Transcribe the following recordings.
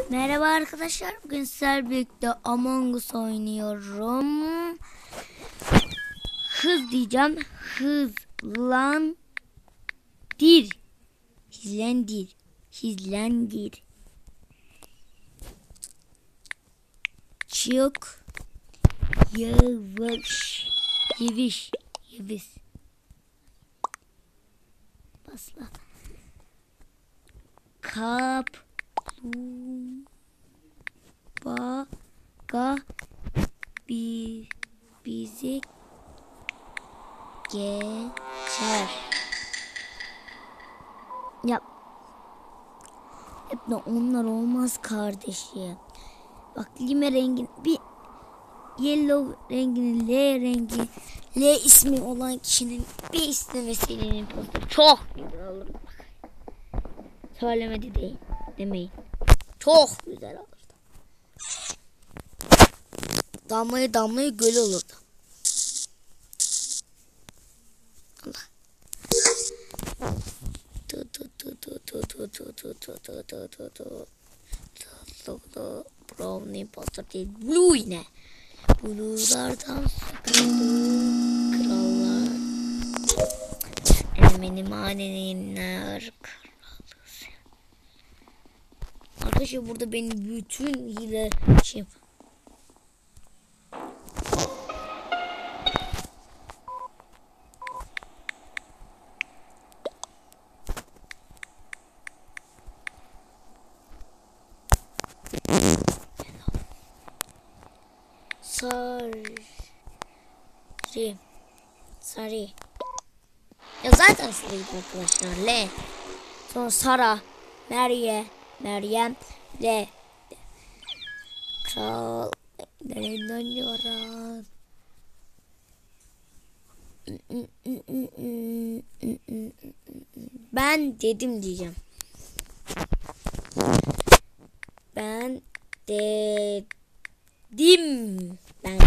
Merhaba arkadaşlar. Bugün sizlerle birlikte Among Us oynuyorum. Hız diyeceğim. Hızlandir. Hizlendir. Hizlendir. Çık. Yavaş. Yavaş. Yavaş. Basla. Kaplumbağa bizi geçer. Ya hep de onlar olmaz kardeşim. Bak lime rengin bir yellow renginin L ismi olan kişinin bir ismi ve senin postu çok güzel olur. Söylemedi değil. Demeyin. Çok güzel olurdu. Damlayı göl olurdu. Allah. Brownie pasta değil. Blue yine. Blue'lardan sıkıldı. Krallar. Benim annenin arkadaşlar burada benim bütün hile şey. Sarı. Ya zaten sarıydı arkadaşlar. L. Sonra Sara. Meryem. L. Kral. Nereden yoran? Ben dedim diyeceğim. Ben dedim. Ben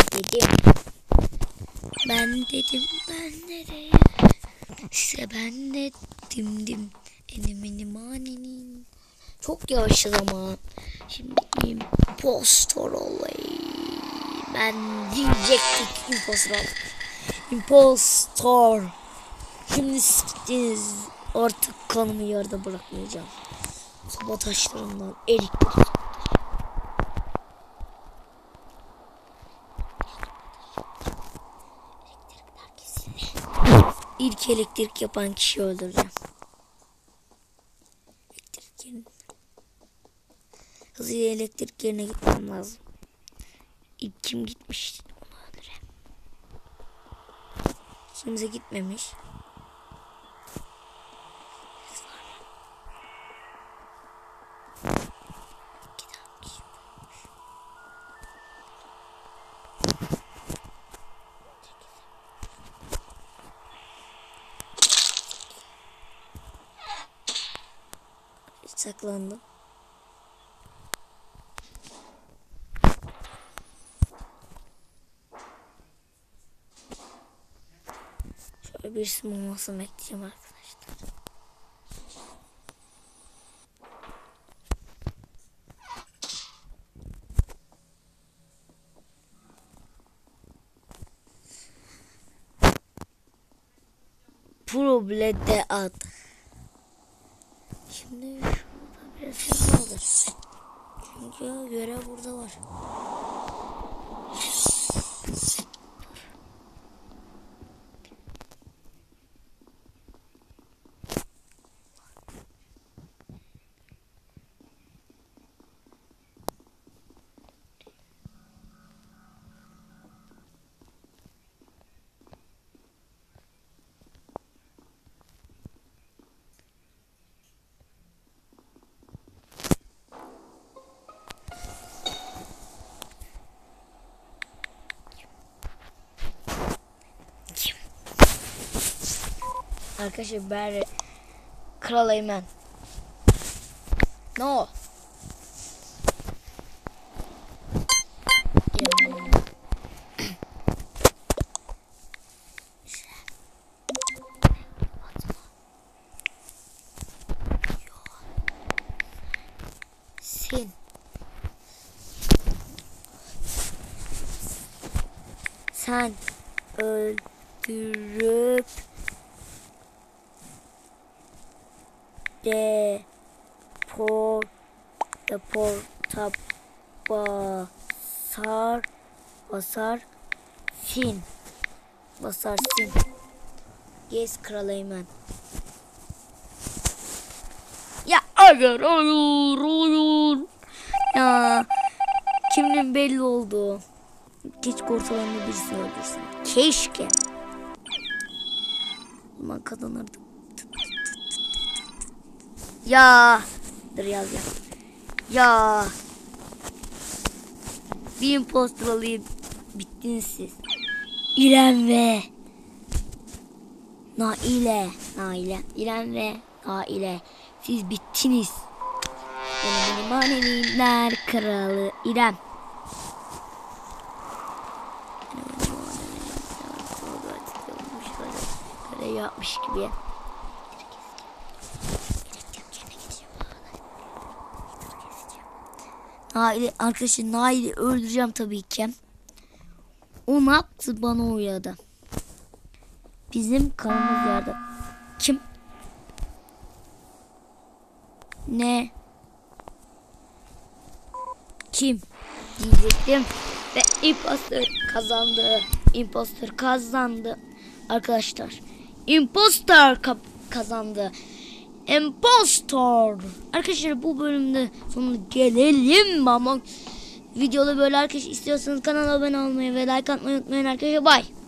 size ben dedim. Enemenim anenin. Çok yavaşız ama. Şimdi impostor olayım. Ben diyecektik impostor. Şimdi siktiniz. Artık kanımı yerde bırakmayacağım. Soba taşlarından erikleri. İlk elektrik yapan kişiyi öldüreceğim. Hızlı elektrik yerine gitmem lazım. İlk kim gitmiş? Kimse gitmemiş. Saklandım. Şöyle birisi olmasını bekleyeceğim arkadaşlar. Problede ad. Şimdi şurada birisi kaldır. Çünkü görev burada var. Arkadaşlar ben Kral Eymen. No. Sin. sen öldürüp deporta basarsın. Yes Kral Eymen. Ya hayır. Ya kimin belli oldu. Keşke ortalarında birisini öldürsün. Keşke. Aman kazanırdım. Ya. Dur yaz. Ya. Bir imposter alayım. Bittiniz siz. İrem ve Naile. İrem ve Naile. Siz bittiniz. Benim maneviler kralı İrem. Böyle yapmış gibi. Naile, arkadaşlar Nail'i öldüreceğim tabii ki. O ne yaptı, bana uyadı. Bizim kanımız yerde. Kim? Ne? Kim? Diyecektim. Ve imposter kazandı. Arkadaşlar. Imposter kazandı. Impostor. Arkadaşlar bu bölümde sonuna gelelim ama videoda böyle arkadaşlar istiyorsanız kanala abone olmayı ve like atmayı unutmayın arkadaşlar. Bye.